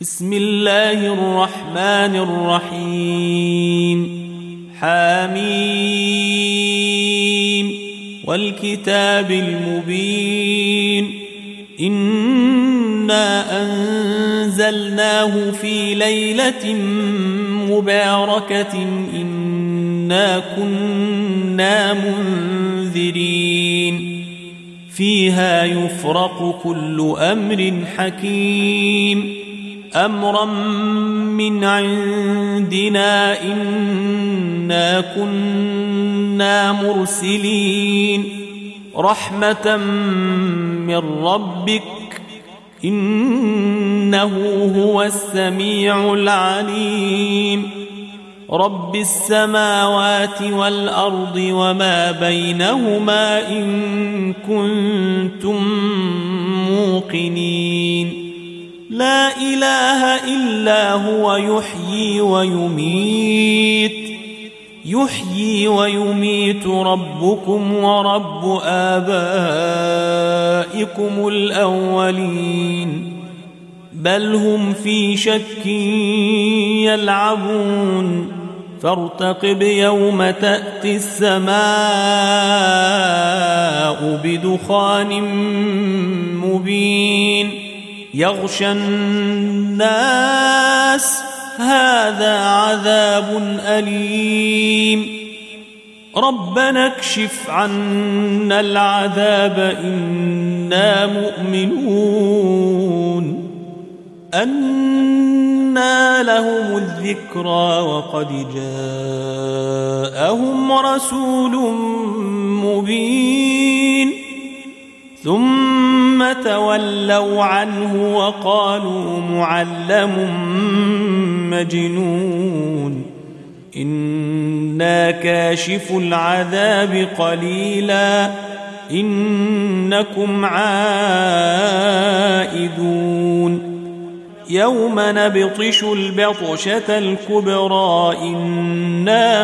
بسم الله الرحمن الرحيم حميم والكتاب المبين إنا أنزلناه في ليلة مباركة إنا كنا منذرين فيها يفرق كل أمر حكيم أمرا من عندنا إنا كنا مرسلين رحمة من ربك إنه هو السميع العليم رب السماوات والأرض وما بينهما إن كنتم موقنين لا إله إلا هو يحيي ويميت ربكم ورب آبائكم الأولين بل هم في شك يلعبون فارتقب يوم تأتي السماء بدخان مبين يغشى الناس هذا عذاب أليم ربنا اكشف عنا العذاب إنا مؤمنون أنى لهم الذكرى وقد جاءهم رسول مبين ثم تولوا عنه وقالوا معلم مجنون إنا كاشف العذاب قليلا إنكم عائدون يوم نبطش البطشة الكبرى إنا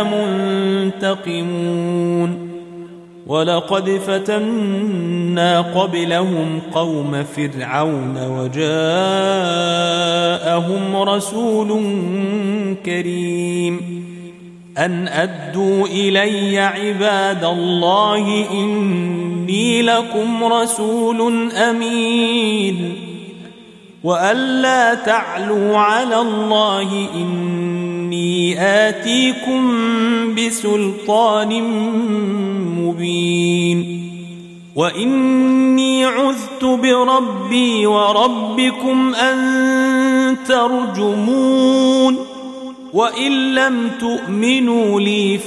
منتقمون ولقد فتنا قبلهم قوم فرعون وجاءهم رسول كريم أن أدوا إلي عباد الله إني لكم رسول أمين وأن لا تعلوا على الله إني آتيكم بسلطان مبين وإني عذت بربي وربكم أن ترجمون وإن لم تؤمنوا لي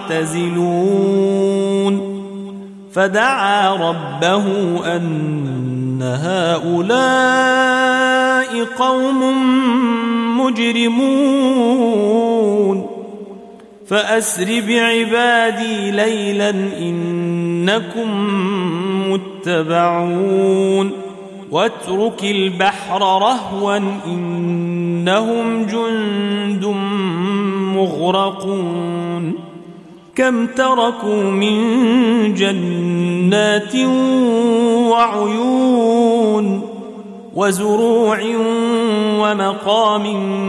فاعتزلون فدعا ربه أن هؤلاء قوم مجرمون فأسر بعبادي ليلا إنكم متبعون واترك البحر رهوا إنهم جند مغرقون كم تركوا من جنات وعيون وزروع ومقام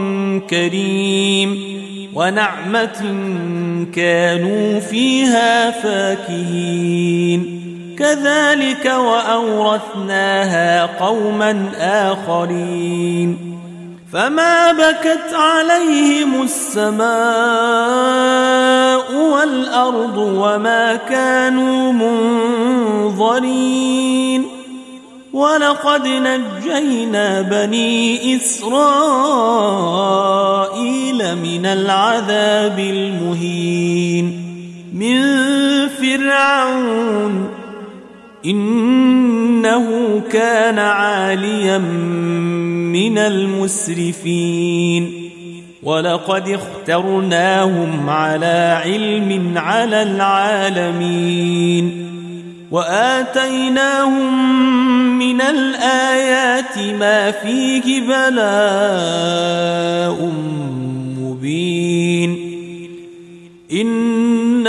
كريم ونعمة كانوا فيها فاكهين كذلك وأورثناها قوما آخرين فما بكت عليهم السماء والأرض وما كانوا منظرين ولقد نجينا بني إسرائيل من العذاب المهين من فرعون إنه كان عاليا من المسرفين ولقد اخترناهم على علم على العالمين وآتيناهم من الآيات ما فيه بلاء مبين إن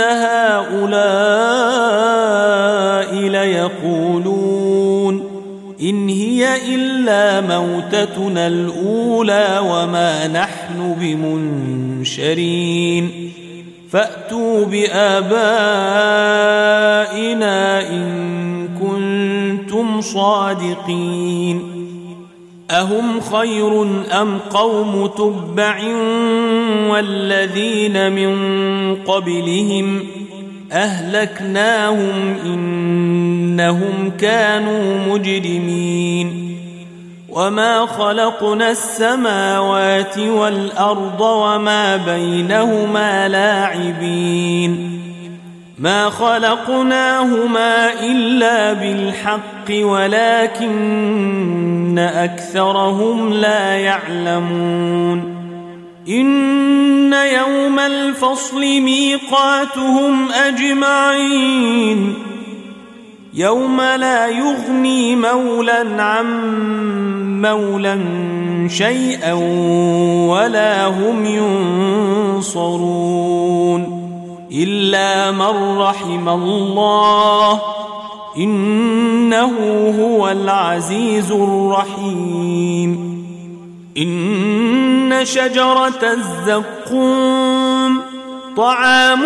هؤلاء ليقولون إن هي إلا إلا موتتنا الأولى وما نحن بمنشرين فأتوا بآبائنا إن كنتم صادقين أهم خير أم قوم تبع والذين من قبلهم أهلكناهم إنهم كانوا مجرمين وما خلقنا السماوات والأرض وما بينهما لاعبين ما خلقناهما إلا بالحق ولكن أكثرهم لا يعلمون إن يوم الفصل ميقاتهم أجمعين يوم لا يغني مولى عن مولى شيئا ولا هم ينصرون إلا من رحم الله إنه هو العزيز الرحيم إن شجرة الزقوم طعام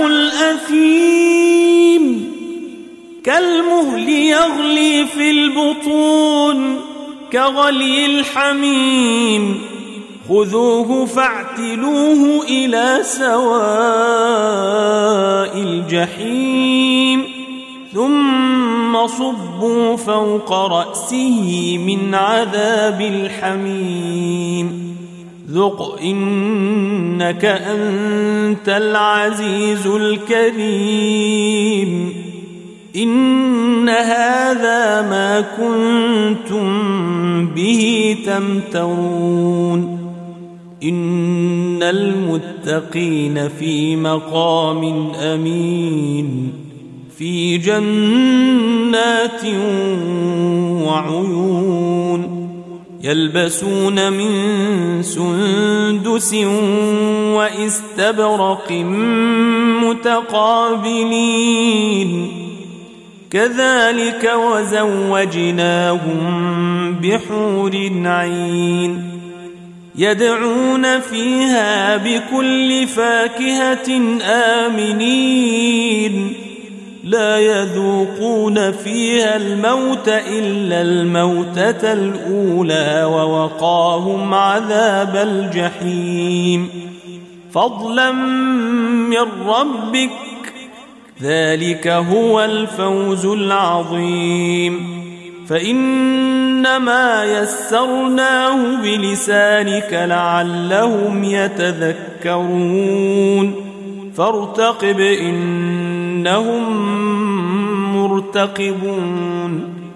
الأثيم كالمهل يغلي في البطون كغلي الحميم خذوه فاعتلوه إلى سواء الجحيم ثم صبوا فوق رأسه من عذاب الحميم ذق إنك أنت العزيز الكريم إن هذا ما كنتم به تمترون إن المتقين في مقام أمين في جنات وعيون يلبسون من سندس واستبرق متقابلين كذلك وزوجناهم بحور عين يدعون فيها بكل فاكهة آمنين لا يذوقون فيها الموت إلا الموتة الأولى ووقاهم عذاب الجحيم فضلا من ربك ذلك هو الفوز العظيم فإنما يسرناه بلسانك لعلهم يتذكرون فارتقب إنهم مرتقبون